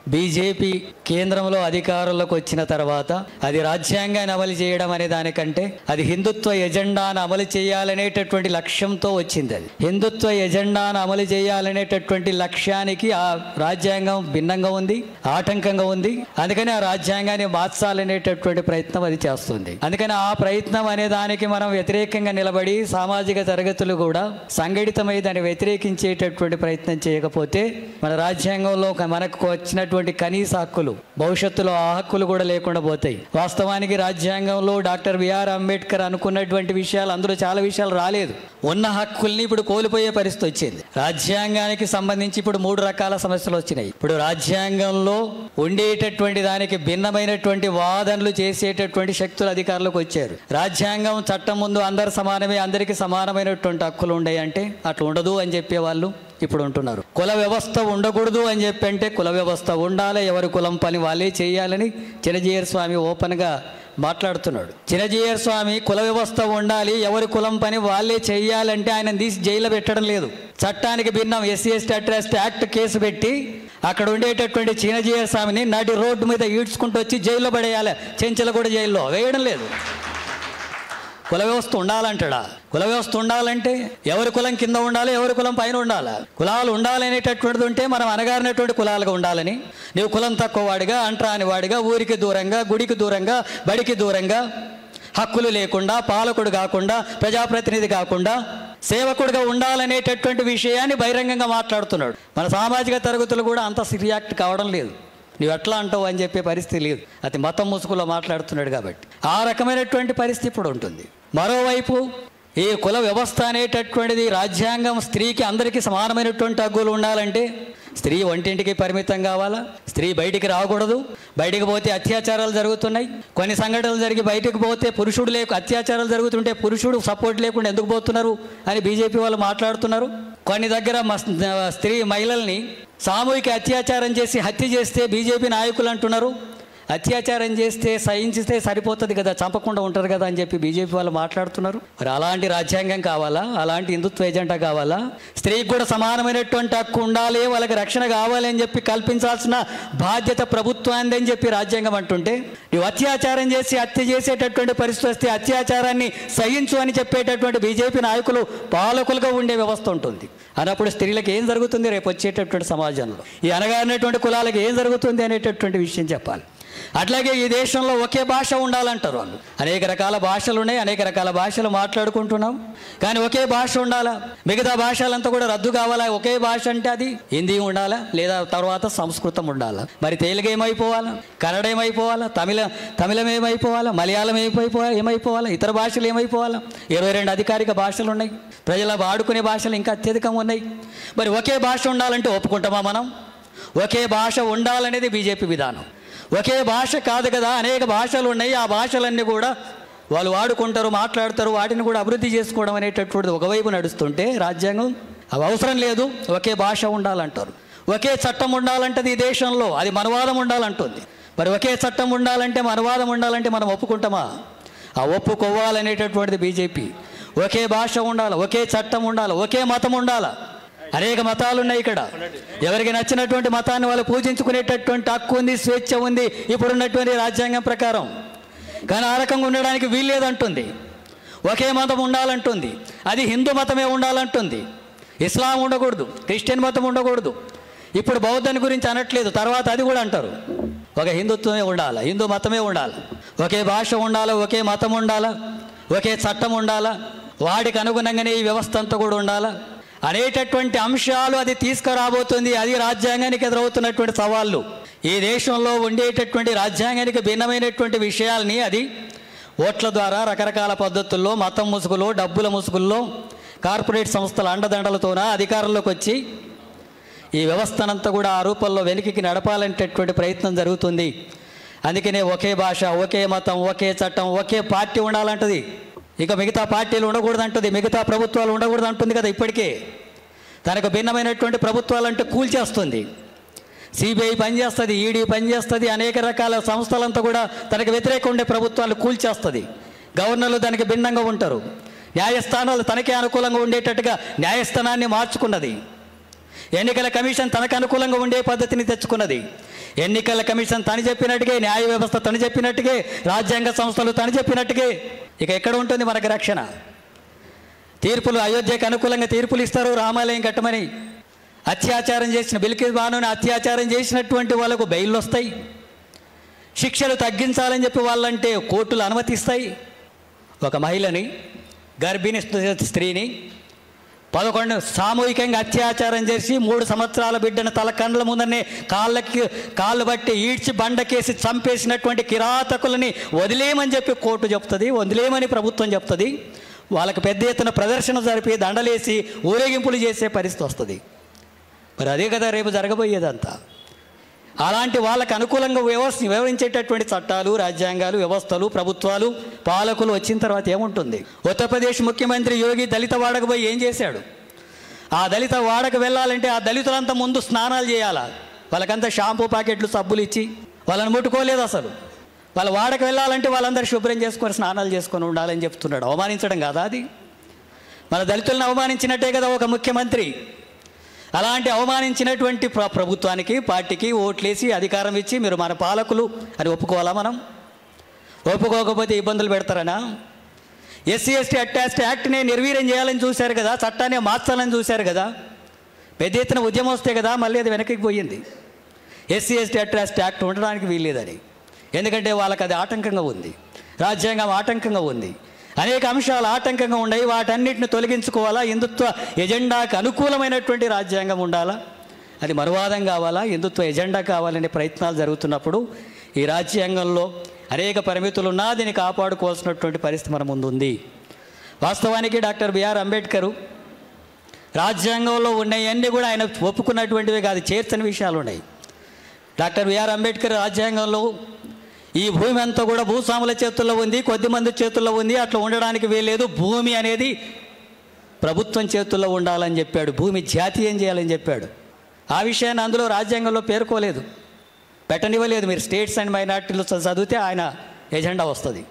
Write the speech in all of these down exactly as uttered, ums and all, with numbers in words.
BJP కేంద్రంలో అధికారంలోకి వచ్చిన తర్వాత అది రాజ్యాంగాన్ని అమలు చేయడం అనే దానికంటే అది హిందుత్వ ఎజెండాను అమలు చేయాలనేటటువంటి లక్ష్యంతో వచ్చింది. అది హిందుత్వ ఎజెండాను అమలు చేయాలనేటటువంటి లక్ష్యానికి ఆ రాజ్యాంగం భిన్నంగా ఉంది, ఆటంకంగా ఉంది. అందుకని ఆ రాజ్యాంగాన్ని మార్చాలనేటటువంటి ప్రయత్నం అది చేస్తుంది. అందుకని ఆ ప్రయత్నం అనే దానికి మనం వ్యతిరేకంగా నిలబడి సామాజిక తరగతులు కూడా సంఘటితమై దాన్ని వ్యతిరేకించేటటువంటి ప్రయత్నం చేయకపోతే మన రాజ్యాంగంలో మనకు వచ్చినటువంటి కనీస హక్కులు భవిష్యత్తులో ఆ హక్కులు కూడా లేకుండా పోతాయి. వాస్తవానికి రాజ్యాంగంలో డాక్టర్ బిఆర్ అంబేద్కర్ అనుకున్నటువంటి విషయాలు అందులో చాలా విషయాలు రాలేదు. ఉన్న హక్కుల్ని ఇప్పుడు కోల్పోయే పరిస్థితి వచ్చింది. రాజ్యాంగానికి సంబంధించి ఇప్పుడు మూడు రకాల సమస్యలు వచ్చినాయి. ఇప్పుడు రాజ్యాంగంలో ఉండేటటువంటి దానికి భిన్నమైనటువంటి వాదనలు చేసేటటువంటి శక్తులు అధికారులకు వచ్చారు. రాజ్యాంగం చట్టం ముందు అందరు సమానమే, అందరికీ సమానమైనటువంటి హక్కులు ఉన్నాయి అంటే అట్లా ఉండదు అని చెప్పేవాళ్ళు ఇప్పుడు ఉంటున్నారు. కుల వ్యవస్థ ఉండకూడదు అని చెప్పి అంటే కుల వ్యవస్థ ఉండాలి, ఎవరి కులం పని వాళ్ళే చేయాలని చినజీయర్ స్వామి ఓపెన్గా మాట్లాడుతున్నాడు. చినజీయర్ స్వామి కుల వ్యవస్థ ఉండాలి, ఎవరి కులం పని వాళ్ళే చేయాలంటే ఆయన తీసి జైల్లో పెట్టడం లేదు. చట్టానికి భిన్నం SC ST atrocity act case పెట్టి అక్కడ ఉండేటటువంటి చినజీయర్ స్వామిని నడి రోడ్డు మీద ఈడ్చుకుంటూ వచ్చి జైల్లో పడేయాలి. చెంచల కూడా జైల్లో వేయడం లేదు. కుల వ్యవస్థ ఉండాలంటాడా? కుల వ్యవస్థ ఉండాలంటే ఎవరి కులం కింద ఉండాలి, ఎవరి కులం పైన ఉండాలి. కులాలు ఉండాలనేటటువంటిది ఉంటే మనం అనగారినటువంటి కులాలుగా ఉండాలని, నీవు కులం తక్కువ వాడిగా, అంటరాని వాడిగా, ఊరికి దూరంగా, గుడికి దూరంగా, బడికి దూరంగా, హక్కులు లేకుండా, పాలకుడు కాకుండా, ప్రజాప్రతినిధి కాకుండా సేవకుడిగా ఉండాలనేటటువంటి విషయాన్ని బహిరంగంగా మాట్లాడుతున్నాడు. మన సామాజిక తరగతులు కూడా అంత రియాక్ట్ కావడం లేదు. నువ్వు ఎట్లా అంటావు అని చెప్పే పరిస్థితి లేదు. అది మతం ముసుగులో మాట్లాడుతున్నాడు కాబట్టి ఆ రకమైనటువంటి పరిస్థితి ఇప్పుడు ఉంటుంది. మరోవైపు ఈ కుల వ్యవస్థ అనేటటువంటిది రాజ్యాంగం స్త్రీకి అందరికీ సమానమైనటువంటి హక్కులు ఉండాలంటే స్త్రీ వంటింటికి పరిమితం కావాలా, స్త్రీ బయటికి రాకూడదు, బయటికి పోతే అత్యాచారాలు జరుగుతున్నాయి. కొన్ని సంఘటనలు జరిగి బయటకు పోతే పురుషుడు లేక అత్యాచారాలు జరుగుతుంటే పురుషుడు సపోర్ట్ లేకుండా ఎందుకు పోతున్నారు అని బీజేపీ వాళ్ళు మాట్లాడుతున్నారు. కొన్ని దగ్గర స్త్రీ మహిళల్ని సామూహిక అత్యాచారం చేసి హత్య చేస్తే బీజేపీ నాయకులు అంటున్నారు అత్యాచారం చేస్తే సహించితే సరిపోతుంది కదా, చంపకుండా ఉంటారు కదా అని చెప్పి బీజేపీ వాళ్ళు మాట్లాడుతున్నారు. మరి అలాంటి రాజ్యాంగం కావాలా? అలాంటి హిందుత్వ ఎజెండా కావాలా? స్త్రీకి కూడా సమానమైనటువంటి హక్కు ఉండాలి, వాళ్ళకి రక్షణ కావాలి అని చెప్పి కల్పించాల్సిన బాధ్యత ప్రభుత్వాన్ని అని చెప్పి రాజ్యాంగం అంటుంటే నువ్వు అత్యాచారం చేసి హత్య చేసేటటువంటి పరిస్థితి వస్తే అత్యాచారాన్ని సహించు అని చెప్పేటటువంటి బీజేపీ నాయకులు పాలకులుగా ఉండే వ్యవస్థ ఉంటుంది. అన్నప్పుడు స్త్రీలకు ఏం జరుగుతుంది రేపు వచ్చేటటువంటి సమాజంలో, ఈ అనగారినటువంటి కులాలకు ఏం జరుగుతుంది అనేటటువంటి విషయం చెప్పాలి. అట్లాగే ఈ దేశంలో ఒకే భాష ఉండాలంటారు వాళ్ళు. అనేక రకాల భాషలు ఉన్నాయి, అనేక రకాల భాషలు మాట్లాడుకుంటున్నాం. కానీ ఒకే భాష ఉండాలా? మిగతా భాషలంతా కూడా రద్దు కావాలా? ఒకే భాష అంటే అది హిందీ ఉండాలా, లేదా తర్వాత సంస్కృతం ఉండాలా? మరి తెలుగు ఏమైపోవాలా, కన్నడ ఏమైపోవాలా, తమిళ తమిళం ఏమైపోవాలా, మలయాళం ఏమైపోవాలా, ఏమైపోవాలా, ఇతర భాషలు ఏమైపోవాలా? ఇరవై రెండు అధికారిక భాషలు ఉన్నాయి, ప్రజల వాడుకునే భాషలు ఇంకా అత్యధికంగా ఉన్నాయి. మరి ఒకే భాష ఉండాలంటే ఒప్పుకుంటామా మనం? ఒకే భాష ఉండాలనేది బీజేపీ విధానం. ఒకే భాష కాదు కదా, అనేక భాషలు ఉన్నాయి. ఆ భాషలన్నీ కూడా వాళ్ళు వాడుకుంటారు, మాట్లాడతారు, వాటిని కూడా అభివృద్ధి చేసుకోవడం అనేటటువంటిది ఒకవైపు నడుస్తుంటే రాజ్యాంగం అవి అవసరం లేదు, ఒకే భాష ఉండాలంటారు. ఒకే చట్టం ఉండాలంటది ఈ దేశంలో, అది మనవాదం ఉండాలంటుంది. మరి ఒకే చట్టం ఉండాలంటే, మనవాదం ఉండాలంటే మనం ఒప్పుకుంటామా? ఆ ఒప్పుకోవాలనేటటువంటిది బీజేపీ. ఒకే భాష ఉండాలి, ఒకే చట్టం ఉండాలి, ఒకే మతం ఉండాలి. అనేక మతాలు ఉన్నాయి ఇక్కడ. ఎవరికి నచ్చినటువంటి మతాన్ని వాళ్ళు పూజించుకునేటటువంటి హక్కు ఉంది, స్వేచ్ఛ ఉంది ఇప్పుడున్నటువంటి రాజ్యాంగం ప్రకారం. కానీ ఆ రకంగా ఉండడానికి వీల్లేదంటుంది. ఒకే మతం ఉండాలంటుంది, అది హిందూ మతమే ఉండాలంటుంది. ఇస్లాం ఉండకూడదు, క్రిస్టియన్ మతం ఉండకూడదు. ఇప్పుడు బౌద్ధాన్ని గురించి అనట్లేదు, తర్వాత అది కూడా అంటారు. ఒక హిందుత్వమే ఉండాలి, హిందూ మతమే ఉండాలి, ఒకే భాష ఉండాలా, ఒకే మతం ఉండాలా, ఒకే చట్టం ఉండాలా, వాడికి అనుగుణంగానే ఈ వ్యవస్థ అంతా కూడా ఉండాలా అనేటటువంటి అంశాలు అది తీసుకురాబోతుంది. అది రాజ్యాంగానికి ఎదురవుతున్నటువంటి సవాళ్ళు. ఈ దేశంలో ఉండేటటువంటి రాజ్యాంగానికి భిన్నమైనటువంటి విషయాల్ని అది ఓట్ల ద్వారా రకరకాల పద్ధతుల్లో, మతం ముసుగులో, డబ్బుల ముసుగుల్లో, కార్పొరేట్ సంస్థల అండదండలతోన అధికారంలోకి వచ్చి ఈ వ్యవస్థనంతా కూడా ఆ రూపంలో వెనుకకి నడపాలనేటటువంటి ప్రయత్నం జరుగుతుంది. అందుకనే ఒకే భాష, ఒకే మతం, ఒకే చట్టం, ఒకే పార్టీ ఉండాలంటది. ఇక మిగతా పార్టీలు ఉండకూడదు అంటుంది, మిగతా ప్రభుత్వాలు ఉండకూడదు అంటుంది కదా. ఇప్పటికే తనకు భిన్నమైనటువంటి ప్రభుత్వాలు అంటే కూల్చేస్తుంది. సిబిఐ పనిచేస్తుంది, ఈడీ పనిచేస్తుంది, అనేక రకాల సంస్థలంతా కూడా తనకు వ్యతిరేకంగా ఉండే ప్రభుత్వాలు కూల్చేస్తుంది. గవర్నర్లు దానికి భిన్నంగా ఉంటారు. న్యాయస్థానాలు తనకే అనుకూలంగా ఉండేటట్టుగా న్యాయస్థానాన్ని మార్చుకున్నది. ఎన్నికల కమిషన్ తనకు అనుకూలంగా ఉండే పద్ధతిని తెచ్చుకున్నది. ఎన్నికల కమిషన్ తను చెప్పినట్టుగే, న్యాయ వ్యవస్థ తను చెప్పినట్టుగే, రాజ్యాంగ సంస్థలు తను చెప్పినట్టుగే. ఇక ఎక్కడ ఉంటుంది మనకు రక్షణ? తీర్పులు అయోధ్యకు అనుకూలంగా తీర్పులు ఇస్తారు, రామాలయం కట్టమని. అత్యాచారం చేసిన బిల్కిస్ బానుని అత్యాచారం చేసినటువంటి వాళ్ళకు బెయిల్ వస్తాయి. శిక్షలు తగ్గించాలని చెప్పి వాళ్ళంటే కోర్టులు అనుమతిస్తాయి. ఒక మహిళని, గర్భిణీ స్త్రీని పదకొండు సామూహికంగా అత్యాచారం చేసి మూడు సంవత్సరాల బిడ్డను తల కండ్ల ముందరనే కాళ్ళకి కాళ్ళు బట్టి ఈడ్చి బండకేసి చంపేసినటువంటి కిరాతకులని వదిలేయమని చెప్పి కోర్టు చెప్తుంది, వదిలేయమని ప్రభుత్వం చెప్తుంది. వాళ్ళకి పెద్ద ఎత్తున ప్రదర్శన జరిపి దండలేసి ఊరేగింపులు చేసే పరిస్థితి వస్తుంది. మరి అదే కదా రేపు జరగబోయేదంతా. అలాంటి వాళ్ళకు అనుకూలంగా వ్యవస్థ వ్యవహరించేటటువంటి చట్టాలు, రాజ్యాంగాలు, వ్యవస్థలు, ప్రభుత్వాలు, పాలకులు వచ్చిన తర్వాత ఏముంటుంది? ఉత్తరప్రదేశ్ ముఖ్యమంత్రి యోగి దళిత వాడకు పోయి ఏం చేశాడు? ఆ దళిత వాడకు వెళ్ళాలంటే ఆ దళితులంతా ముందు స్నానాలు చేయాలా? వాళ్ళకంతా షాంపూ ప్యాకెట్లు, సబ్బులు ఇచ్చి వాళ్ళని ముట్టుకోలేదు అసలు. వాళ్ళ వాడకు వెళ్ళాలంటే వాళ్ళందరూ శుభ్రం చేసుకొని స్నానాలు చేసుకొని ఉండాలని చెప్తున్నాడు. అవమానించడం కాదా అది? మన దళితులను అవమానించినట్టే కదా ఒక ముఖ్యమంత్రి. అలాంటి అవమానించినటువంటి ప్ర ప్రభుత్వానికి, పార్టీకి ఓట్లేసి అధికారం ఇచ్చి మీరు మన పాలకులు అని ఒప్పుకోవాలా మనం? ఒప్పుకోకపోతే ఇబ్బందులు పెడతారనా? ఎస్సీ ఎస్టీ అట్టాస్ట్ యాక్ట్ని నిర్వీర్యం చేయాలని చూశారు కదా, చట్టాన్ని మార్చాలని చూశారు కదా. పెద్ద ఎత్తున ఉద్యమం వస్తే కదా మళ్ళీ అది వెనక్కి పోయింది. ఎస్సీ ఎస్టీ అట్టాస్ట్ యాక్ట్ ఉండడానికి వీల్లేదని. ఎందుకంటే వాళ్ళకి అది ఆటంకంగా ఉంది, రాజ్యాంగం ఆటంకంగా ఉంది, అనేక అంశాలు ఆటంకంగా ఉన్నాయి. వాటన్నిటిని తొలగించుకోవాలా? హిందుత్వ ఎజెండాకు అనుకూలమైనటువంటి రాజ్యాంగం ఉండాలా? అది మనువాదం కావాలా? హిందుత్వ ఎజెండా కావాలనే ప్రయత్నాలు జరుగుతున్నప్పుడు ఈ రాజ్యాంగంలో అనేక పరిమితులు ఉన్నా దీన్ని కాపాడుకోవాల్సినటువంటి పరిస్థితి మన ముందు ఉంది. వాస్తవానికి డాక్టర్ బిఆర్ అంబేద్కర్ రాజ్యాంగంలో ఉన్నాయన్నీ కూడా ఆయన ఒప్పుకున్నటువంటివి కాదు, చేర్చని విషయాలు ఉన్నాయి. డాక్టర్ బిఆర్ అంబేద్కర్ రాజ్యాంగంలో ఈ భూమి అంతా కూడా భూస్వాముల చేతుల్లో ఉంది, కొద్దిమంది చేతుల్లో ఉంది, అట్లా ఉండడానికి వీల్లేదు, భూమి అనేది ప్రభుత్వం చేతుల్లో ఉండాలని చెప్పాడు, భూమి జాతీయం చేయాలని చెప్పాడు. ఆ విషయాన్ని అందులో రాజ్యాంగంలో పేర్కోలేదు, పెట్టనివ్వలేదు. మీరు స్టేట్స్ అండ్ మైనార్టీలు చదివితే ఆయన ఎజెండా వస్తుంది.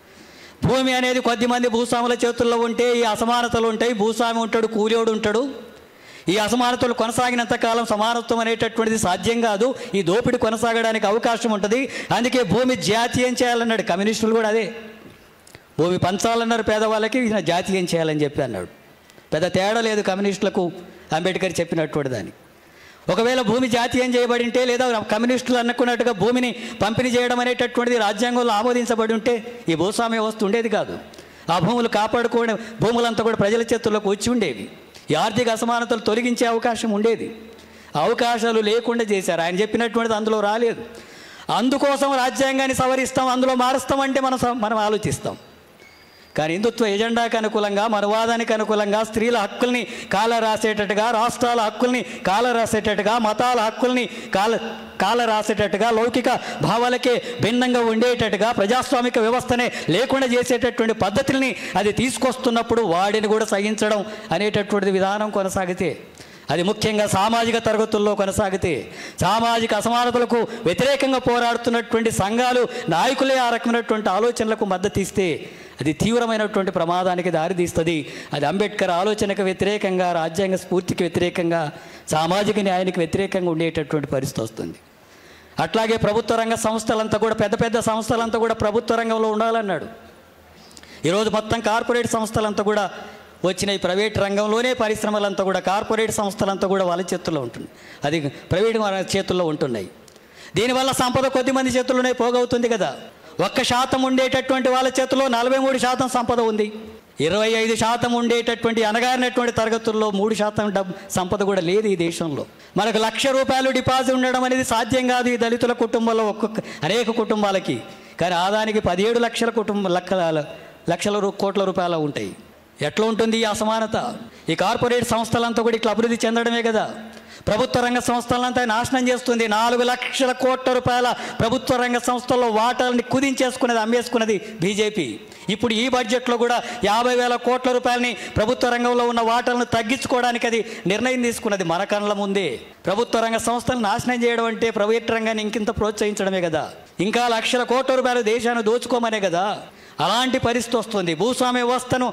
భూమి అనేది కొద్దిమంది భూస్వాముల చేతుల్లో ఉంటే ఈ అసమానతలు ఉంటాయి. భూస్వామి ఉంటాడు, కూలియోడు ఉంటాడు. ఈ అసమానతలు కొనసాగినంత కాలం సమానత్వం అనేటటువంటిది సాధ్యం కాదు. ఈ దోపిడీ కొనసాగడానికి అవకాశం ఉంటుంది. అందుకే భూమి జాతీయం చేయాలన్నాడు. కమ్యూనిస్టులు కూడా అదే, భూమి పంచాలన్నారు పేదవాళ్ళకి, జాతీయం చేయాలని చెప్పి అన్నాడు. పెద్ద తేడా లేదు కమ్యూనిస్టులకు అంబేద్కర్ చెప్పినటువంటి దాన్ని. ఒకవేళ భూమి జాతీయం చేయబడి ఉంటే, లేదా కమ్యూనిస్టులు అనుకున్నట్టుగా భూమిని పంపిణీ చేయడం అనేటటువంటిది రాజ్యాంగంలో ఆమోదించబడి ఉంటే ఈ భూస్వామ్య వ్యవస్థ ఉండేది కాదు. ఆ భూములు కాపాడుకోవడం, భూములంతా కూడా ప్రజల చేతుల్లోకి వచ్చి ఉండేవి. ఈ ఆర్థిక అసమానతలు తొలగించే అవకాశం ఉండేది. అవకాశాలు లేకుండా చేశారు. ఆయన చెప్పినటువంటిది అందులో రాలేదు. అందుకోసం రాజ్యాంగాన్ని సవరిస్తాం, అందులో మారుస్తామంటే మనం మనం ఆలోచిస్తాం. కానీ హిందుత్వ ఎజెండాకు అనుకూలంగా, మనవాదానికి అనుకూలంగా, స్త్రీల హక్కుల్ని కాల రాసేటట్టుగా, రాష్ట్రాల హక్కుల్ని కాల రాసేటట్టుగా, మతాల హక్కుల్ని కాల కాల రాసేటట్టుగా, లౌకిక భావాలకే భిన్నంగా ఉండేటట్టుగా, ప్రజాస్వామిక వ్యవస్థనే లేకుండా చేసేటటువంటి పద్ధతుల్ని అది తీసుకొస్తున్నప్పుడు వాడిని కూడా సహించడం అనేటటువంటి విధానం కొనసాగితే, అది ముఖ్యంగా సామాజిక తరగతుల్లో కొనసాగితే, సామాజిక అసమానతలకు వ్యతిరేకంగా పోరాడుతున్నటువంటి సంఘాలు, నాయకులే ఆ రకమైనటువంటి ఆలోచనలకు మద్దతు ఇస్తే అది తీవ్రమైనటువంటి ప్రమాదానికి దారితీస్తుంది. అది అంబేద్కర్ ఆలోచనకు వ్యతిరేకంగా, రాజ్యాంగ స్ఫూర్తికి వ్యతిరేకంగా, సామాజిక న్యాయానికి వ్యతిరేకంగా ఉండేటటువంటి పరిస్థితి వస్తుంది. అట్లాగే ప్రభుత్వ రంగ సంస్థలంతా కూడా, పెద్ద పెద్ద సంస్థలంతా కూడా ప్రభుత్వ రంగంలో ఉండాలన్నాడు. ఈరోజు మొత్తం కార్పొరేట్ సంస్థలంతా కూడా వచ్చినాయి. ప్రైవేట్ రంగంలోనే పరిశ్రమలంతా కూడా, కార్పొరేట్ సంస్థలంతా కూడా వాళ్ళ చేతుల్లో ఉంటుంది, అది ప్రైవేట్ చేతుల్లో ఉంటున్నాయి. దీనివల్ల సంపద కొద్దిమంది చేతుల్లోనే పోగవుతుంది కదా. ఒక్క శాతం ఉండేటటువంటి వాళ్ళ చేతిలో నలభై మూడు శాతం సంపద ఉంది. ఇరవై ఐదు శాతం ఉండేటటువంటి అనగారినటువంటి తరగతుల్లో మూడు శాతం డబ్బు సంపద కూడా లేదు ఈ దేశంలో. మనకు లక్ష రూపాయలు డిపాజిట్ ఉండడం అనేది సాధ్యం కాదు ఈ దళితుల కుటుంబంలో, ఒక్కొక్క అనేక కుటుంబాలకి. కానీ ఆదానికి పదిహేడు లక్షల కుటుంబ లక్షల లక్షల కోట్ల రూపాయలు ఉంటాయి. ఎట్లా ఉంటుంది ఈ అసమానత? ఈ కార్పొరేట్ సంస్థలంతా కూడా ఇట్లా అభివృద్ధి చెందడమే కదా. ప్రభుత్వ రంగ సంస్థలంతా నాశనం చేస్తుంది. నాలుగు లక్షల కోట్ల రూపాయల ప్రభుత్వ రంగ సంస్థల్లో వాటాలని కుదించేసుకున్నది, అమ్మేసుకున్నది బీజేపీ. ఇప్పుడు ఈ బడ్జెట్లో కూడా యాభై వేల కోట్ల రూపాయలని ప్రభుత్వ రంగంలో ఉన్న వాటాలను తగ్గించుకోవడానికి అది నిర్ణయం తీసుకున్నది. మన కళ్ళ ముందే ప్రభుత్వ రంగ సంస్థలను నాశనం చేయడం అంటే ప్రైవేట్ రంగాన్ని ఇంకింత ప్రోత్సహించడమే కదా. ఇంకా లక్షల కోట్ల రూపాయలు దేశాన్ని దోచుకోమనే కదా. అలాంటి పరిస్థితి వస్తుంది. భూస్వామ్య వ్యవస్థను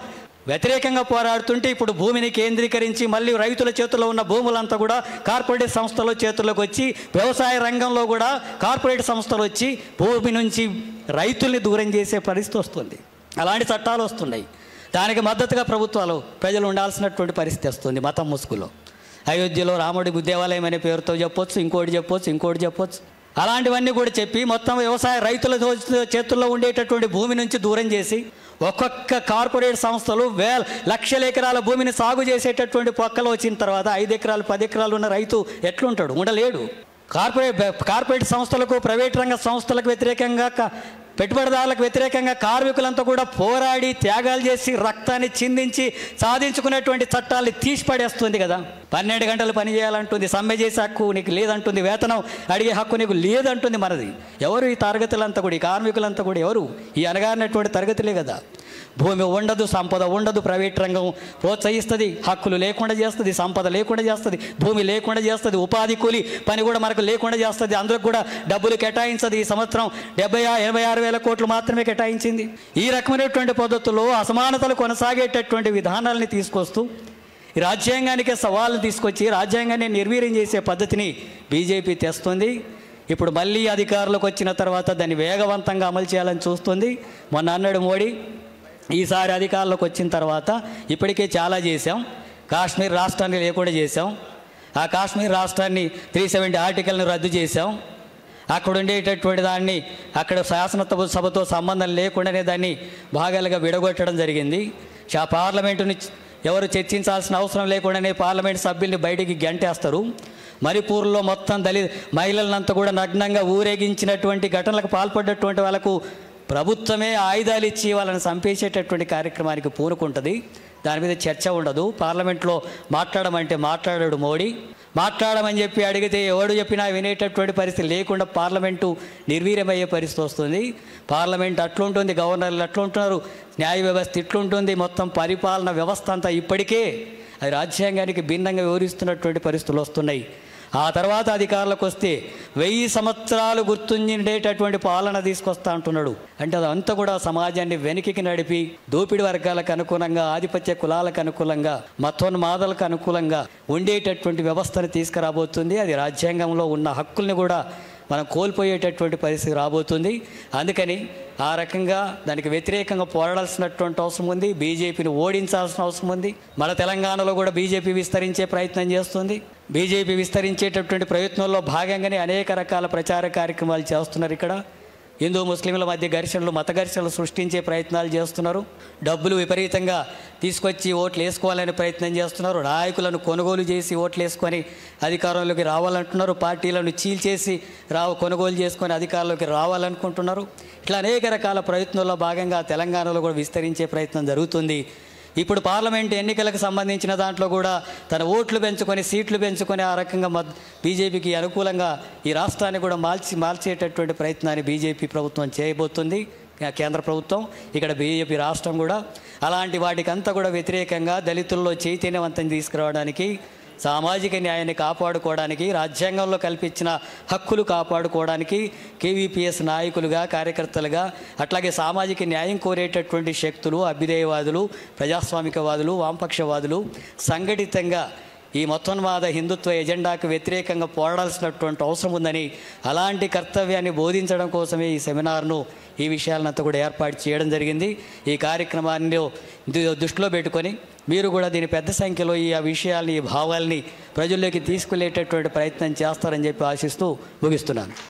వ్యతిరేకంగా పోరాడుతుంటే ఇప్పుడు భూమిని కేంద్రీకరించి మళ్ళీ రైతుల చేతుల్లో ఉన్న భూములంతా కూడా కార్పొరేట్ సంస్థల చేతుల్లోకి వచ్చి వ్యవసాయ రంగంలో కూడా కార్పొరేట్ సంస్థలు వచ్చి భూమి నుంచి రైతుల్ని దూరం చేసే పరిస్థితి వస్తుంది. అలాంటి చట్టాలు వస్తున్నాయి. దానికి మద్దతుగా ప్రభుత్వాలు ప్రజలు ఉండాల్సినటువంటి పరిస్థితి వస్తుంది. మతం ముసుగులో అయోధ్యలో రాముడి దేవాలయం అనే పేరుతో చెప్పొచ్చు, ఇంకోటి చెప్పొచ్చు, ఇంకోటి చెప్పొచ్చు. అలాంటివన్నీ కూడా చెప్పి మొత్తం వ్యవసాయ రైతుల చేతుల్లో ఉండేటటువంటి భూమి నుంచి దూరం చేసి ఒక్కొక్క కార్పొరేట్ సంస్థలు వేల లక్షల ఎకరాల భూమిని సాగు చేసేటటువంటి పక్కలు వచ్చిన తర్వాత ఐదు ఎకరాలు పది ఎకరాలు ఉన్న రైతు ఎట్లుంటాడు? ఉండలేడు. కార్పొరేట్ కార్పొరేట్ సంస్థలకు ప్రైవేట్ రంగ సంస్థలకు వ్యతిరేకంగా పెట్టుబడిదారులకు వ్యతిరేకంగా కార్మికులంతా కూడా పోరాడి త్యాగాలు చేసి రక్తాన్ని చిందించి సాధించుకునేటువంటి చట్టాన్ని తీసి పడేస్తుంది కదా. పన్నెండు గంటలు పని చేయాలంటుంది, సమ్మె చేసే హక్కు నీకు లేదంటుంది, వేతనం అడిగే హక్కు నీకు లేదంటుంది. మనది ఎవరు? ఈ తరగతులంతా కూడా, ఈ కార్మికులంతా కూడా ఎవరు? ఈ అనగారినటువంటి తరగతులే కదా. భూమి ఉండదు, సంపద ఉండదు, ప్రైవేట్ రంగం ప్రోత్సహిస్తుంది, హక్కులు లేకుండా చేస్తుంది, సంపద లేకుండా చేస్తుంది, భూమి లేకుండా చేస్తుంది, ఉపాధి కూలి పని కూడా మనకు లేకుండా చేస్తుంది. అందులో కూడా డబ్బులు కేటాయించదు. ఈ సంవత్సరం డెబ్బై ఎనభై ఆరు వేల కోట్లు మాత్రమే కేటాయించింది. ఈ రకమైనటువంటి పద్ధతుల్లో అసమానతలు కొనసాగేటటువంటి విధానాలని తీసుకొస్తూ ఈ రాజ్యాంగానికి సవాళ్ళను తీసుకొచ్చి రాజ్యాంగాన్ని నిర్వీర్యం చేసే పద్ధతిని బీజేపీ తెస్తుంది. ఇప్పుడు మళ్ళీ అధికారులకు వచ్చిన తర్వాత దాన్ని వేగవంతంగా అమలు చేయాలని చూస్తుంది. మొన్న అన్నాడు మోడీ, ఈసారి అధికారంలోకి వచ్చిన తర్వాత ఇప్పటికే చాలా చేశాం, కాశ్మీర్ రాష్ట్రాన్ని లేకుండా చేశాం, ఆ కాశ్మీర్ రాష్ట్రాన్ని త్రీ సెవెంటీ ఆర్టికల్ని రద్దు చేశాం, అక్కడ ఉండేటటువంటి దాన్ని అక్కడ శాసనసభ సభతో సంబంధం లేకుండానే దాన్ని భాగాలుగా విడగొట్టడం జరిగింది. ఆ పార్లమెంటుని ఎవరు చర్చించాల్సిన అవసరం లేకుండానే పార్లమెంట్ సభ్యుల్ని బయటికి గంటేస్తారు. మణిపూర్లో మొత్తం దళిత మహిళలంతా కూడా నగ్నంగా ఊరేగించినటువంటి ఘటనలకు పాల్పడ్డటువంటి వాళ్ళకు ప్రభుత్వమే ఆయుధాలు ఇచ్చి వాళ్ళని చంపేసేటటువంటి కార్యక్రమానికి పూనుకుంటుంది. దాని మీద చర్చ ఉండదు. పార్లమెంట్లో మాట్లాడమంటే మాట్లాడాడు మోడీ. మాట్లాడమని చెప్పి అడిగితే ఎవడు చెప్పినా వినేటటువంటి పరిస్థితి లేకుండా పార్లమెంటు నిర్వీర్యమయ్యే పరిస్థితి వస్తుంది. పార్లమెంట్ అట్లుంటుంది, గవర్నర్లు అట్లుంటున్నారు, న్యాయ వ్యవస్థ ఇట్లుంటుంది, మొత్తం పరిపాలన వ్యవస్థ అంతా ఇప్పటికే అది రాజ్యాంగానికి భిన్నంగా వివరిస్తున్నటువంటి పరిస్థితులు వస్తున్నాయి. ఆ తర్వాత అధికారులకు వస్తే వెయ్యి సంవత్సరాలు గుర్తుండేటటువంటి పాలన తీసుకొస్తా అంటున్నాడు. అంటే అదంతా కూడా సమాజాన్ని వెనక్కి నడిపి దోపిడి వర్గాలకు అనుకూలంగా, ఆధిపత్య కులాలకు అనుకూలంగా, మతోన్మాదాలకు అనుకూలంగా ఉండేటటువంటి వ్యవస్థను తీసుకురాబోతుంది. అది రాజ్యాంగంలో ఉన్న హక్కుల్ని కూడా మనం కోల్పోయేటటువంటి పరిస్థితి రాబోతుంది. అందుకని ఆ రకంగా దానికి వ్యతిరేకంగా పోరాడాల్సినటువంటి అవసరం ఉంది. బీజేపీని ఓడించాల్సిన అవసరం ఉంది. మన తెలంగాణలో కూడా బీజేపీ విస్తరించే ప్రయత్నం చేస్తుంది. బీజేపీ విస్తరించేటటువంటి ప్రయత్నంలో భాగంగానే అనేక రకాల ప్రచార కార్యక్రమాలు చేస్తున్నారు. ఇక్కడ హిందూ ముస్లింల మధ్య ఘర్షణలు, మత ఘర్షణలు సృష్టించే ప్రయత్నాలు చేస్తున్నారు. డబ్బులు విపరీతంగా తీసుకొచ్చి ఓట్లు వేసుకోవాలని ప్రయత్నం చేస్తున్నారు. నాయకులను కొనుగోలు చేసి ఓట్లు వేసుకొని అధికారంలోకి రావాలంటున్నారు. పార్టీలను చీల్చేసి రావ కొనుగోలు చేసుకొని అధికారంలోకి రావాలనుకుంటున్నారు. ఇట్లా అనేక రకాల ప్రయత్నాల్లో భాగంగా తెలంగాణలో కూడా విస్తరించే ప్రయత్నం జరుగుతుంది. ఇప్పుడు పార్లమెంట్ ఎన్నికలకు సంబంధించిన దాంట్లో కూడా తన ఓట్లు పెంచుకొని సీట్లు పెంచుకొని ఆ రకంగా మద్ బీజేపీకి అనుకూలంగా ఈ రాష్ట్రాన్ని కూడా మార్చి మార్చేటటువంటి ప్రయత్నాన్ని బీజేపీ ప్రభుత్వం చేయబోతుంది. కేంద్ర ప్రభుత్వం, ఇక్కడ బీజేపీ రాష్ట్రం కూడా అలాంటి వాటికంతా కూడా వ్యతిరేకంగా దళితుల్లో చైతన్యవంతం తీసుకురావడానికి, సామాజిక న్యాయాన్ని కాపాడుకోవడానికి, రాజ్యాంగంలో కల్పించిన హక్కులు కాపాడుకోవడానికి కేవీపీఎస్ నాయకులుగా, కార్యకర్తలుగా, అట్లాగే సామాజిక న్యాయం కోరేటటువంటి శక్తులు, అభ్యుదయవాదులు, ప్రజాస్వామికవాదులు, వామపక్షవాదులు సంఘటితంగా ఈ మతోన్మాద హిందుత్వ ఎజెండాకు వ్యతిరేకంగా పోరాడాల్సినటువంటి అవసరం ఉందని, అలాంటి కర్తవ్యాన్ని బోధించడం కోసమే ఈ సెమినార్ను, ఈ విషయాలంతా కూడా ఏర్పాటు చేయడం జరిగింది. ఈ కార్యక్రమాన్ని దృష్టిలో పెట్టుకొని మీరు కూడా దీని పెద్ద సంఖ్యలో ఈ ఆ విషయాల్ని, ఈ భావాల్ని ప్రజల్లోకి తీసుకెళ్లేటటువంటి ప్రయత్నం చేస్తారని చెప్పి ఆశిస్తూ ముగిస్తున్నాను.